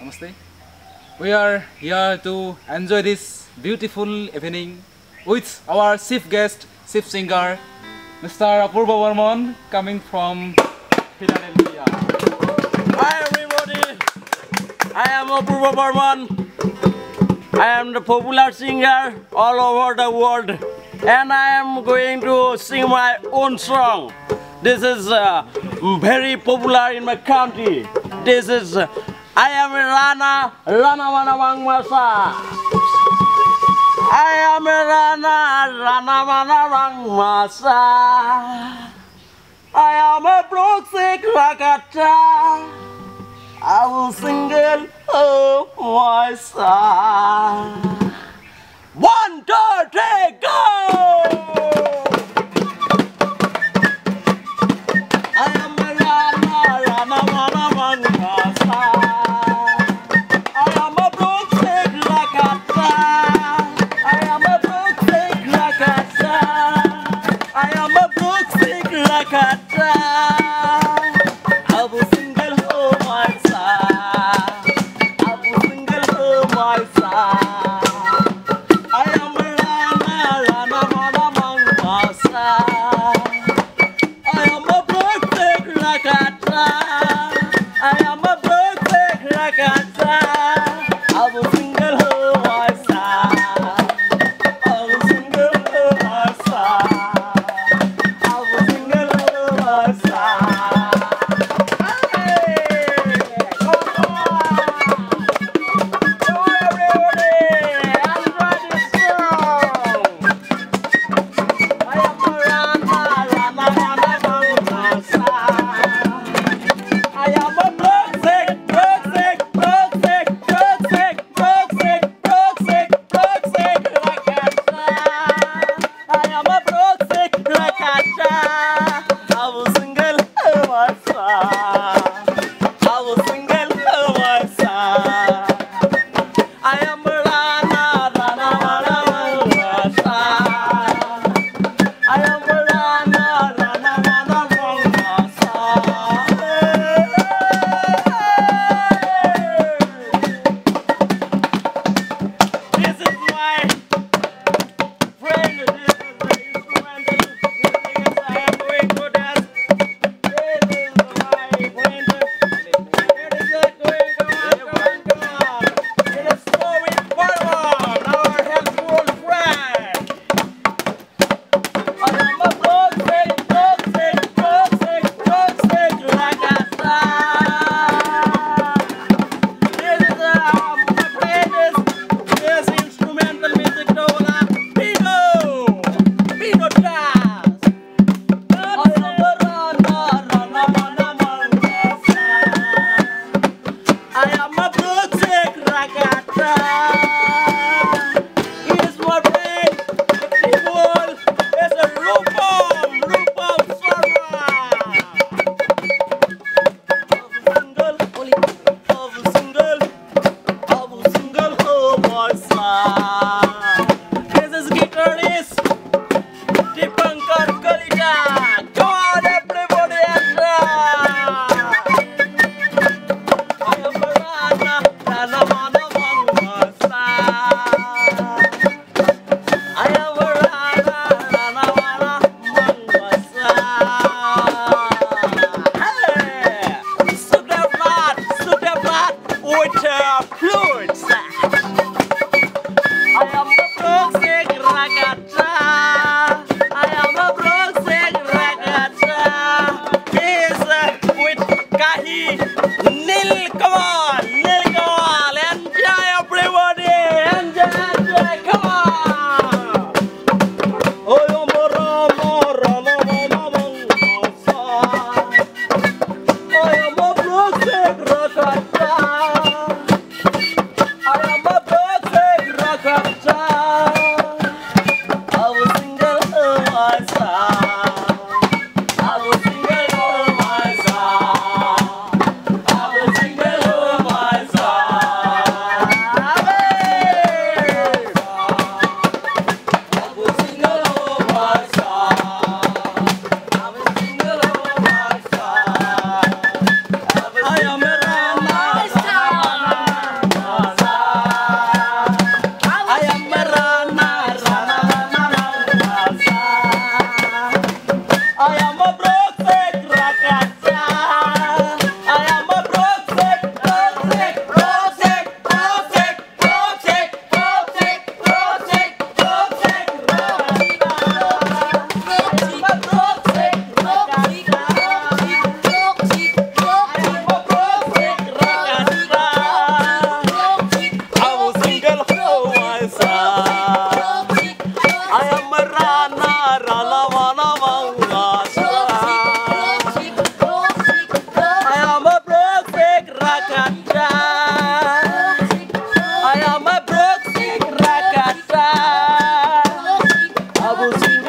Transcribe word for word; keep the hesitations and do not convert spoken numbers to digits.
Namaste. We are here to enjoy this beautiful evening with our chief guest, chief singer, Mister Apurva Varman, coming from Philadelphia. Hi everybody, I am Apurva Varman. I am the popular singer all over the world, and I am going to sing my own song. This is uh, very popular in my country. This is uh, I am a Rana, Rana Mana Mangmasa. I am a Rana, Rana Mana Mangmasa. I am a broke sick rakata. I will single of my side. One, two, three, go! I am a Rana, Rana Mana Mangmasa. I am a broke sick rakata. I am a broke sick rakata. I am a broke sick rakata. I will single of my side. I will single of my side. beautiful singer.